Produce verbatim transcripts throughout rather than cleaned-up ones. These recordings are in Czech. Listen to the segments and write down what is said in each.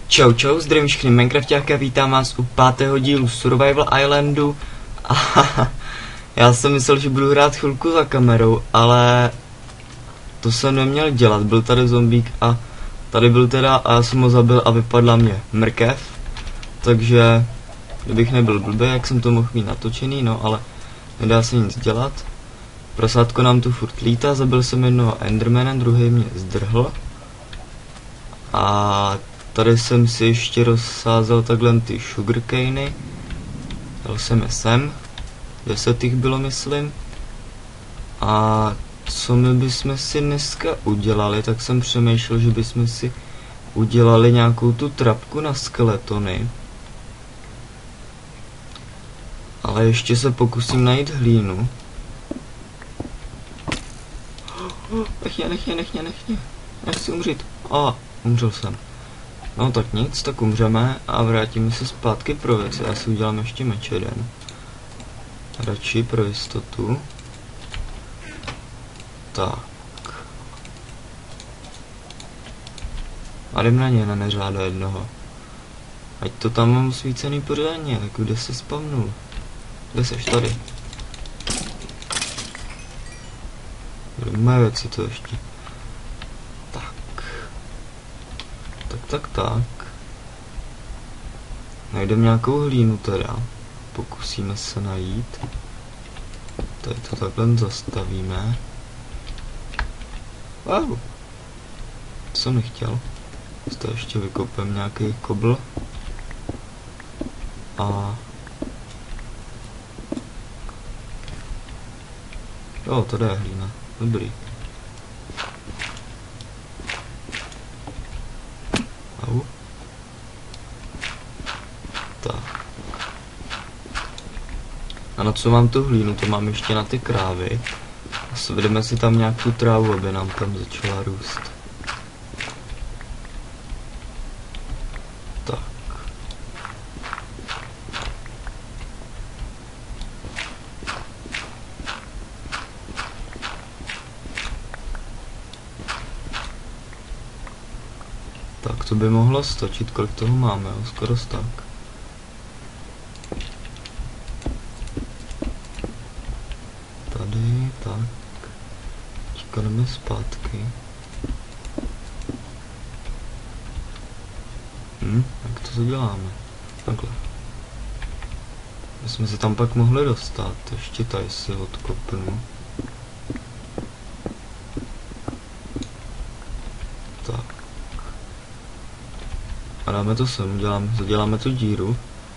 Čau čau, zdravím všechny Minecraftáky a vítám vás u pátého dílu Survival Islandu. A já jsem myslel, že budu hrát chvilku za kamerou, ale to jsem neměl dělat, byl tady zombík a tady byl teda a já jsem ho zabil a vypadla mě mrkev. Takže kdybych nebyl blbý, jak jsem to mohl mít natočený, no ale nedá se nic dělat. Prasátko nám tu furt lítá, zabil jsem jednoho endermana, druhý mě zdrhl. A tady jsem si ještě rozsázel takhle ty sugarcany. Dal jsem je sem. Deset jich bylo, myslím. A co my bychom si dneska udělali, tak jsem přemýšlel, že bychom si udělali nějakou tu trapku na skeletony. Ale ještě se pokusím najít hlínu. Nechně, nechně, nechně, nechně. Nechci umřít. A, umřel jsem. No tak nic, tak umřeme a vrátíme se zpátky pro věci. Já si udělám ještě meč jeden. Radši pro jistotu. Tak. A jdem na ně, na neřáda jednoho. Ať to tam mám svícený pořádně, tak kde se spavnul? Kde seš? Tady. Moje věci to ještě. Tak. Tak, tak, tak. Najdeme nějakou hlínu teda. Pokusíme se najít. Tady to takhle zastavíme. Wow. Co jsem nechtěl. Zde ještě vykopem nějaký kobl. A... Jo, tady je hlína. Dobrý. Au. Tak. A na co mám tu hlínu? To mám ještě na ty krávy. A svedeme si tam nějakou trávu, aby nám tam začala růst. Tak. Tak to by mohlo stačit, kolik toho máme, jo? Skoro tak. Tady, tak. Teďka jdeme zpátky. Hm, jak to děláme? Takhle. My jsme se tam pak mohli dostat, ještě tady si odkopnu. Tak. A dáme to sem, děláme, zaděláme tu díru.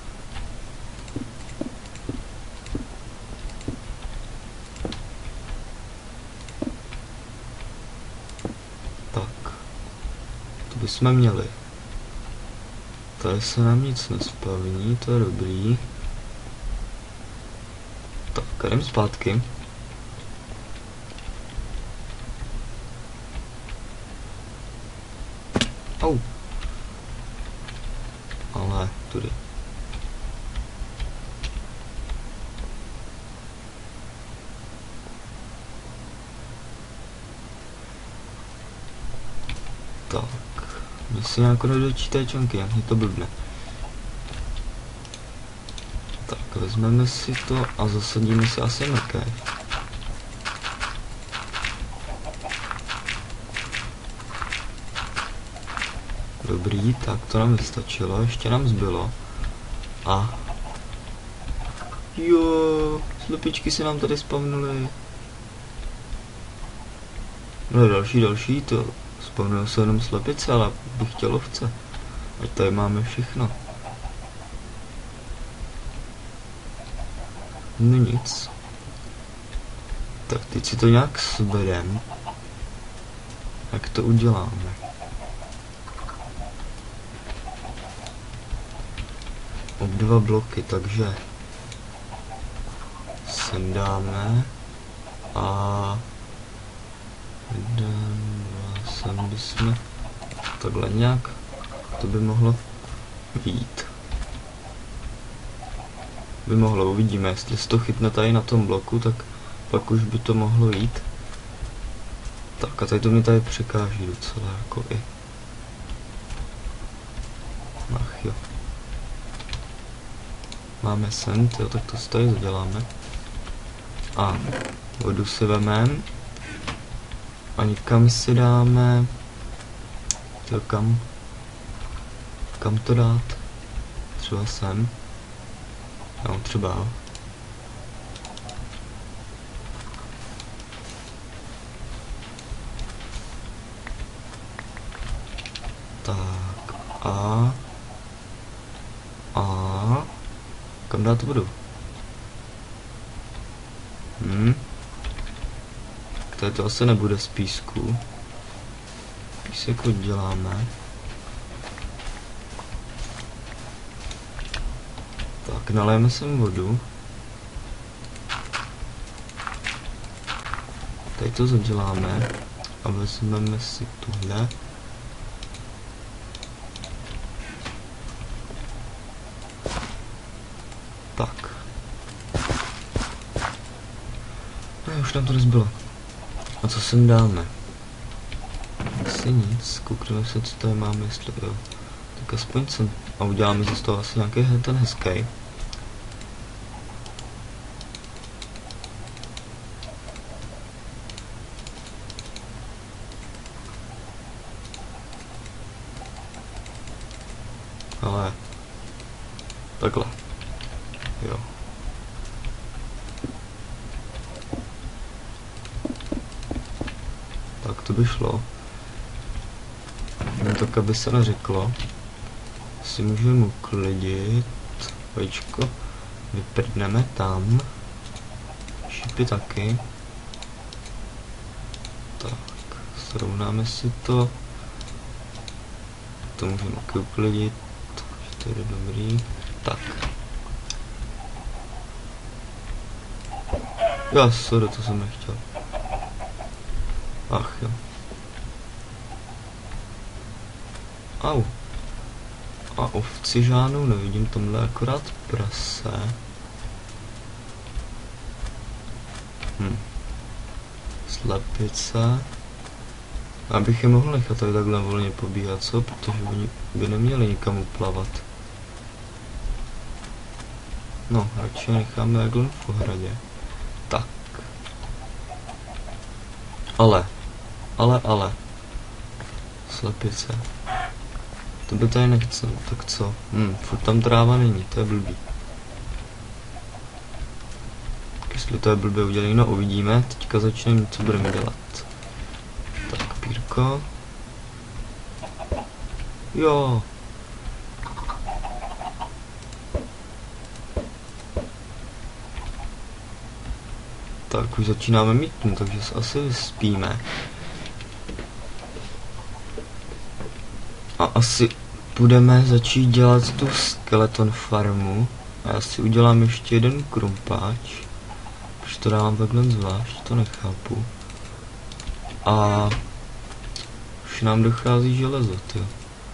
Tak. To bychom měli. Tady se nám nic nespavní, to je dobrý. Tak, jdem zpátky. Au. Ale tudy. Tak. Mně si nějak nedočítají čanky, jak mě to blbne. Tak, vezmeme si to a zasadíme si asi mrkev. Dobrý, tak to nám vystačilo, ještě nám zbylo. A... Jo, slepičky se nám tady spavnuly. No další, další, to spavnuly se jenom slepice, ale bych chtěl ovce. Ať tady máme všechno. No nic. Tak teď si to nějak svedem. Jak to uděláme? Ob dva bloky, takže sem dáme a jeden, dva, sem bychom takhle nějak, to by mohlo jít. By mohlo, uvidíme, jestli se to chytne tady na tom bloku, tak pak už by to mohlo jít. Tak a tady to mi tady překáží docela, jako i. máme sem, tyjo, tak to si tady zaděláme. A vodu si vemem. A někam si dáme... Tyjo, kam? Kam to dát? Třeba sem. No, třeba. Tak. A... A... Kam dát vodu? Hm. Tady to asi nebude z písku. Písek odděláme. Tak, nalijeme sem vodu. Tady to zaděláme. A vezmeme si tuhle. Tak. No, už nám to nezbylo. A co sem dáme? Asi nic. Koukneme se, co tady máme, jestli jo. Tak aspoň sem. A uděláme si z toho asi nějaký ten hezký. Ale... Takhle. Jo. Tak to by šlo. No tak, aby se neřeklo. Si můžeme uklidit. Vajíčko. Vyprdneme tam. Šipy taky. Tak. Srovnáme si to. To můžeme taky uklidit. To je dobrý. Tak. Já, sorry, to jsem nechtěl. Ach jo. Au. A ovci žádnou nevidím, tomhle akorát prase. Hm. Slepice. Abych je mohl nechat tady takhle volně pobíhat, co? Protože oni by neměli nikam uplavat. No, radši necháme takhle v ohradě. Tak. Ale. Ale, ale. Slepice. To by tady nechce, tak co? Hm, furt tam tráva není, to je blbý. Jestli to je blbě udělej, no uvidíme, teďka začneme, co budeme dělat. Tak, pírko. Jo. Tak, už začínáme mít tmu, takže se asi vyspíme. A asi budeme začít dělat tu skeleton farmu. A já si udělám ještě jeden krumpáč. Proč to dávám takhle zvlášť, to nechápu. A už nám dochází železo, tyjo.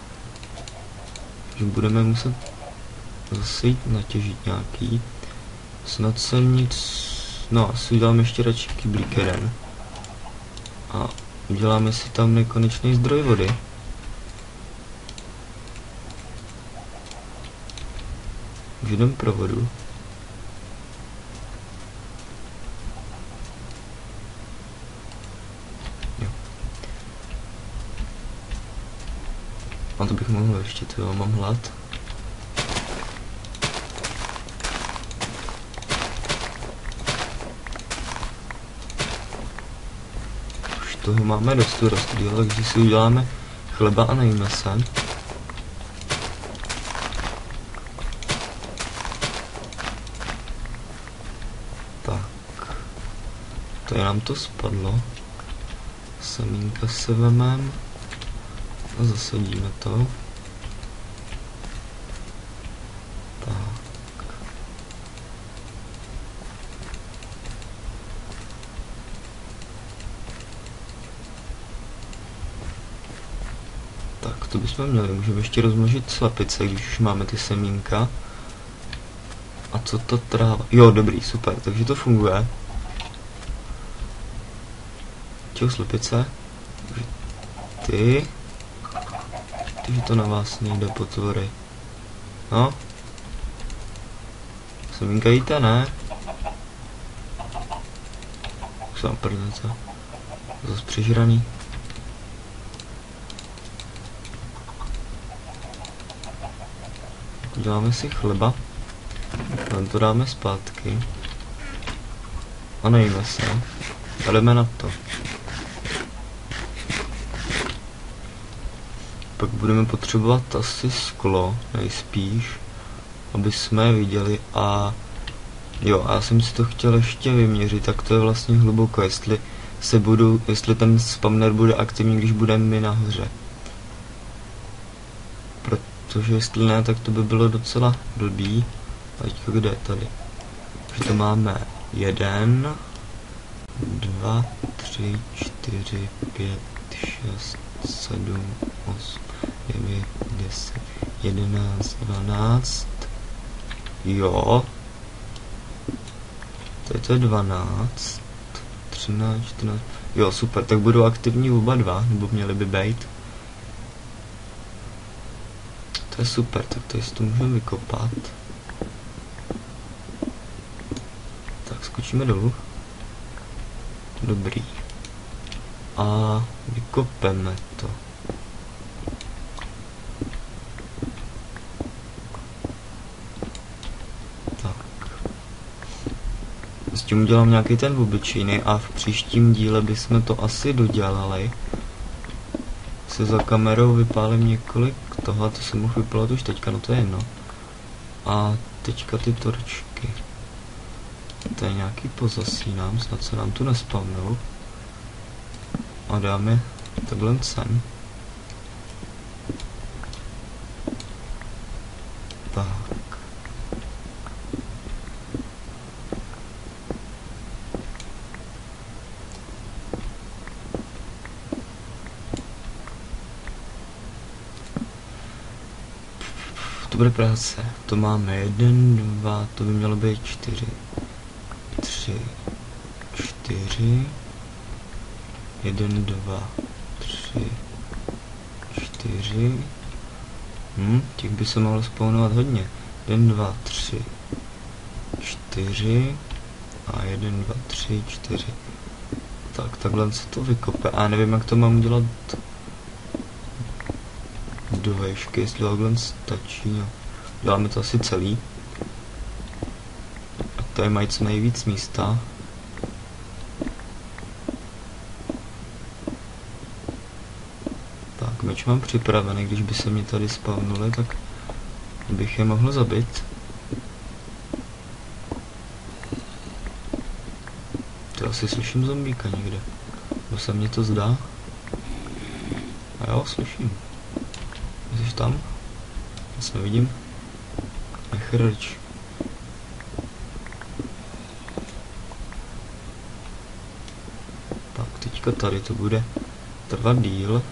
Takže budeme muset zase jít natěžit nějaký. Snad jsem nic... No, asi udělám ještě radši kyblík jeden. A uděláme si tam nekonečný zdroj vody. Už jdem pro vodu. Jo. A to bych mohl ještě, tyjo, mám hlad. Už toho máme dost rostlýho, takže si uděláme chleba a najíme se. Tady nám to spadlo. Semínka se vemem a zasadíme to. Tak. Tak, to bychom měli. Můžeme ještě rozmnožit slepice, když už máme ty semínka. A co to tráva? Jo, dobrý, super, takže to funguje. Čau, slepice. Ty. Ty, že to na vás nejde, potvory. No. Semínka jíte, ne? Už jsem prdnice. Zase přižraný. Děláme si chleba. Tam to dáme zpátky. A nejíme se. A jdeme na to. Pak budeme potřebovat asi sklo, nejspíš, aby jsme je viděli. A jo, a já jsem si to chtěl ještě vyměřit, tak to je vlastně hluboko, jestli se budu, jestli ten spawner bude aktivní, když budeme my nahoře. Protože jestli ne, tak to by bylo docela blbý. A teďka kde je tady? Takže to máme jeden, dva, tři, čtyři, pět, šest, sedm, osm, devět, deset, jedenáct, dvanáct. Jo. Tady to je dvanáct, třináct, čtrnáct. Jo, super, tak budou aktivní oba dva, nebo měli by být. To je super, tak tady si to můžeme vykopat. Tak skočíme dolů. Dobrý. A vykopeme to. Tak. S tím udělám nějaký ten obyčejný a v příštím díle bychom to asi dodělali. Se za kamerou vypálím několik toho, a to jsem mohl vypalat už teďka, no to je jedno. A teďka ty torčky. To je nějaký pozasínám, snad se nám tu nespavnou. A dáme takhle sem. Tak. To bude práce. To máme jeden, dva, to by mělo být čtyři. Tři, čtyři. Jeden, dva, tři, čtyři. Hm, těch by se mohlo spawnovat hodně. Jeden, dva, tři, čtyři. A jeden, dva, tři, čtyři. Tak, takhle se to vykope. A nevím, jak to mám udělat do výšky, jestli takhle stačí. No. Děláme to asi celý. A tady mají co nejvíc místa. Tak, meč mám připravený, když by se mě tady spawnuli, tak bych je mohl zabít. To asi slyším zombíka někde. Bo se mně to zdá. A jo, slyším. Jsi tam? Já se nevidím. Nechrč. Tak, teďka tady to bude trvat díl.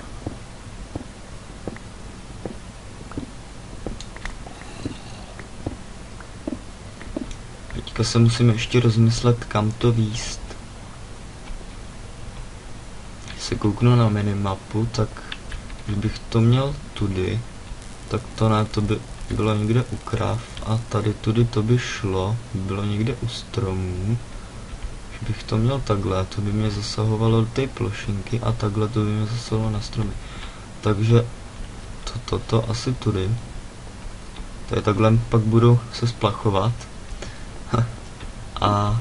Teďka se musím ještě rozmyslet, kam to víst. Když se kouknu na minimapu, tak kdybych to měl tudy, tak to ne, to by bylo někde u krav a tady tudy to by šlo, by bylo někde u stromů. Kdybych to měl takhle, to by mě zasahovalo do té plošinky a takhle to by mě zasahovalo na stromy. Takže toto to, to asi tudy. Tady takhle pak budu se splachovat. A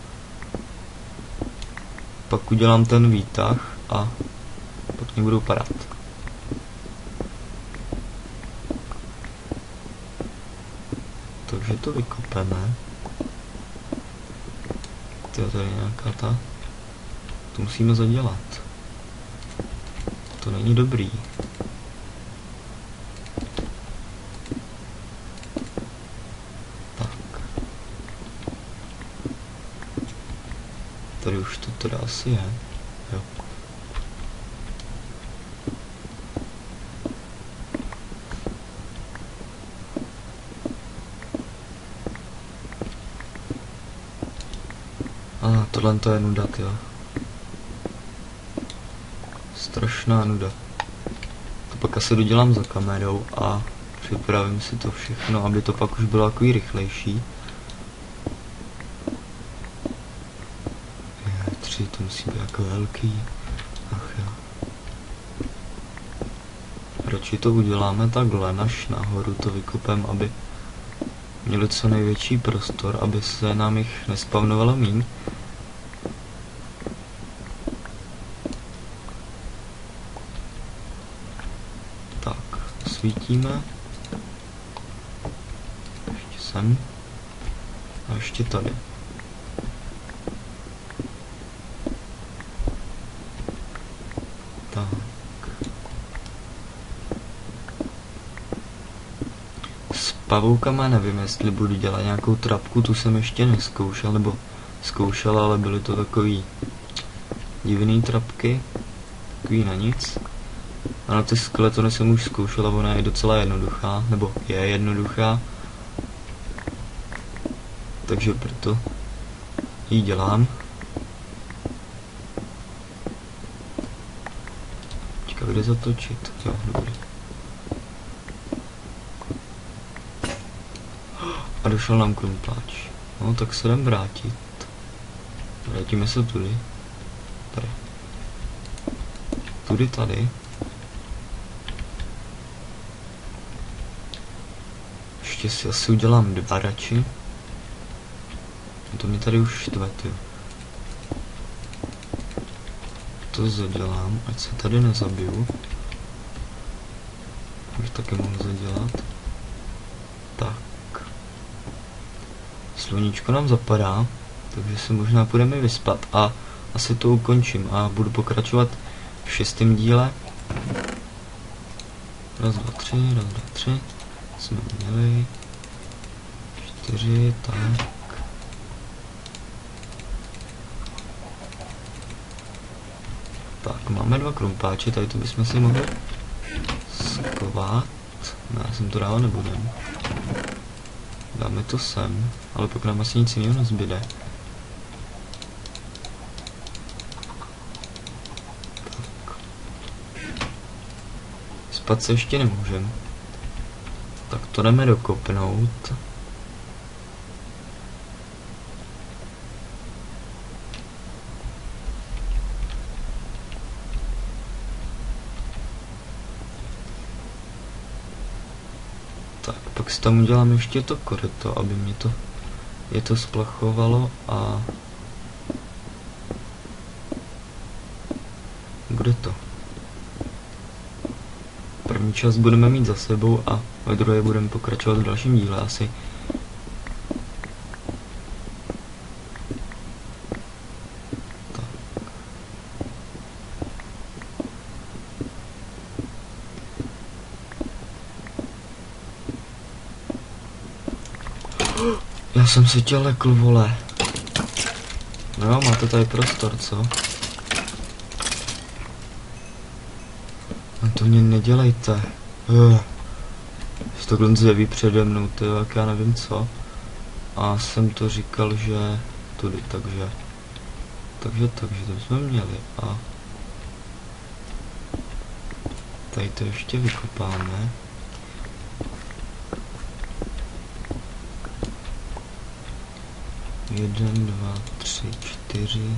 pak udělám ten výtah a pak mě budou padat. Takže to vykopeme. To je tady nějaká ta. To musíme zadělat. To není dobrý. Tak. Tady už to teda asi je. Jo. A tohle to je nuda, jo. Strašná nuda. To pak asi dodělám za kamerou a připravím si to všechno, aby to pak už bylo takový rychlejší. tři, to musí být jako velký. Ach jo. Radši to uděláme takhle, naš nahoru to vykopem, aby měli co největší prostor, aby se nám jich nespavnovalo míň. Tak, svítíme. Ještě sem. A ještě tady. Tak. S pavoukama nevím, jestli budu dělat nějakou trapku, tu jsem ještě neskoušel, nebo zkoušel, ale byly to takový divný trapky, takový na nic. A na ty skeletony jsem už zkoušel a ona je docela jednoduchá, nebo je jednoduchá. Takže proto ji dělám. Čeká, kde zatočit? Jo, dobrý. A došel nám krumpáč. No, tak se jdem vrátit. Vrátíme se tudy. Tady. Tudy tady. Ještě si asi udělám dva radši. To mě tady už štve, ty. To zadělám, ať se tady nezabiju. Bych taky mohl zadělat. Tak. Sluníčko nám zapadá, takže se možná půjdeme vyspat a asi to ukončím a budu pokračovat v šestém díle. Raz, dva, tři, raz, dva, tři. Jsme měli. Čtyři, tak. Tak, máme dva krumpáče, tady to bychom si mohli skovat. No, já jsem to dál nebudem. Dáme to sem, ale pokud nám asi nic jiného nezbyde. Tak. Spat se ještě nemůžem. Tak to jdeme dokopnout. Tak, pak si tam udělám ještě to koryto, aby mě to je to splachovalo a bude to. První čas budeme mít za sebou a ve druhé budeme pokračovat v dalším díle asi. Tak. Já jsem si tě lekl, vole. No jo, máte tady prostor, co? No to mě nedělejte. Uh. To takhle zjeví přede mnou, ty, jak já nevím co. A jsem to říkal, že tudy, takže. Takže, takže to jsme měli a tady to ještě vykopáme. Jeden, dva, tři, čtyři.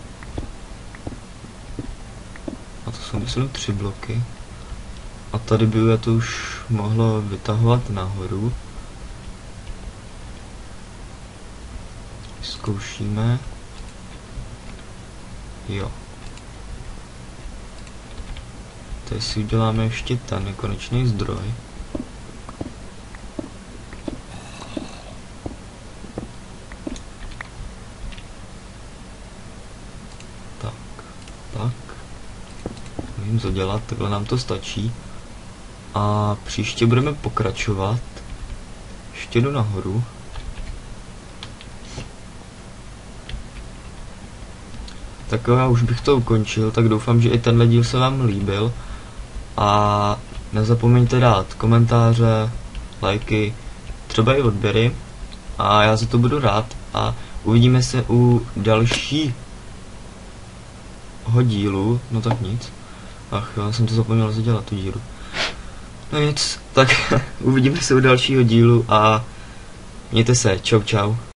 A to jsou myslím tři bloky. A tady by já to už mohlo vytahovat nahoru. Zkoušíme. Jo. Tady si uděláme ještě ten nekonečný zdroj. Tak, tak. Můžeme zadělat, takhle nám to stačí. A příště budeme pokračovat. Ještě jdu nahoru. Tak já už bych to ukončil, tak doufám, že i tenhle díl se vám líbil. A nezapomeňte dát komentáře, lajky, třeba i odběry. A já za to budu rád. A uvidíme se u dalšího dílu. No tak nic. Ach jo, já jsem to zapomněl zadělat, tu díru. No nic, tak uvidíme se u dalšího dílu a mějte se, čau čau.